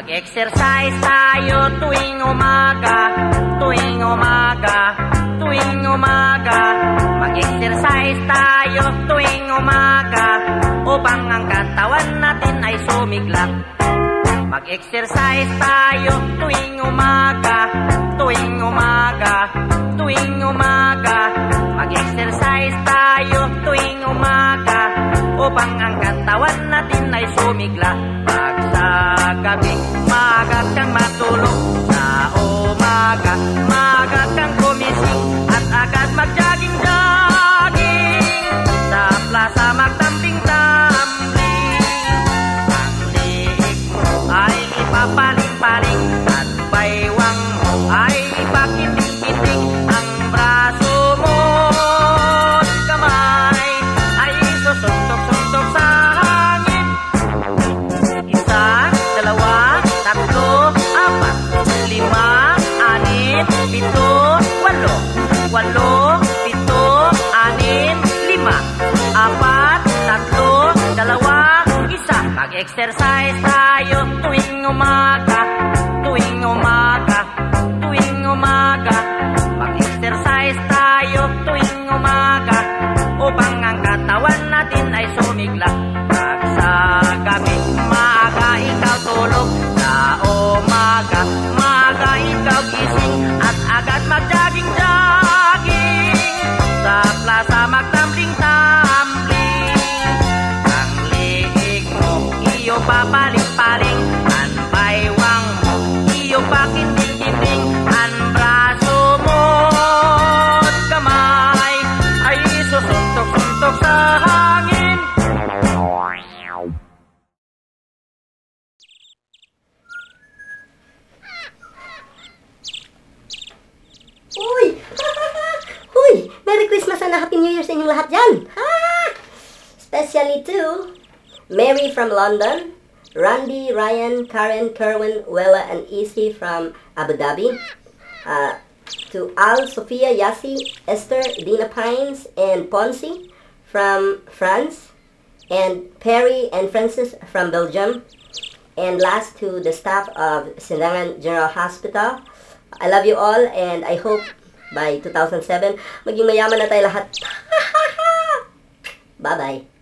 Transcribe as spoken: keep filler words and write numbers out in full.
Mag-exercise tayo tuwing umaga, tuwing umaga, tuwing umaga. Mag-exercise tayo tuwing umaga, upang ang katawan natin ay sumigla. Mag-exercise tayo tuwing umaga, tuwing umaga, tuwing umaga. Mag-exercise tayo tuwing umaga, upang ang katawan natin ay sumigla. Pag sa gabi, maaga kang matulog, sa umaga, maaga kang gumising, at agad mag-jogging-jogging, sa plaza magtambling-tambling. Ang liig mo ay ipapaling-paling, at baywang mo ay ipakiting-kiting. Ang braso mo at kamay ay susuntok-suntok sa hangin. Isa, dalawa, tatlo, apat, lima, anim, pito, walo. Walo, pito, anim, lima, apat, tatlo, dalawa, isa. Mag-exercise tayo tuwing umaga, tuwing umaga, tuwing umaga. Mag-exercise tayo tuwing umaga, upang ang katawan natin ay sumigla. Pag sa gabi, maaga ikaw tulog, sa umaga, maaga ikaw gising, at agad mag-jogging-jogging, sa plaza magtambling-tambling. Ang liig mo iyo papaling-paling, ang baywang mo iyo pakiting-kiting. Ang braso mo at kamay ay susuntok-suntok sa hangin. Uy! Uy! Merry Christmas and Happy New Year sa inyong lahat dyan! Ha! Especially to Mary from London, Randy, Ryan, Karen, Kerwin, Wella, and Isi from Abu Dhabi, uh, to Al, Sophia, Yassi, Esther, Dina Pines, and Ponsi from France, and Perry and Francis from Belgium, and last to the staff of Sindangan General Hospital. I love you all, and I hope by two thousand seven, maging mayaman na tayo lahat. Bye-bye.